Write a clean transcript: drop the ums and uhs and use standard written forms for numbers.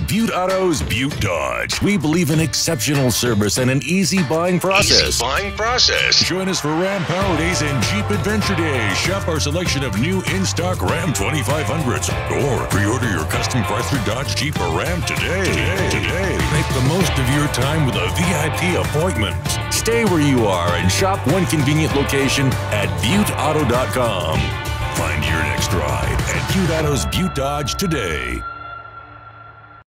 At Butte Auto's Butte Dodge, we believe in exceptional service and an easy buying process. Join us for Ram Power Days and Jeep Adventure Days. Shop our selection of new in-stock Ram 2500s or pre-order your custom Chrysler, Dodge, Jeep, or Ram today. Make the most of your time with a VIP appointment. Stay where you are and shop one convenient location at ButteAuto.com. Find your next ride at Butte Auto's Butte Dodge today.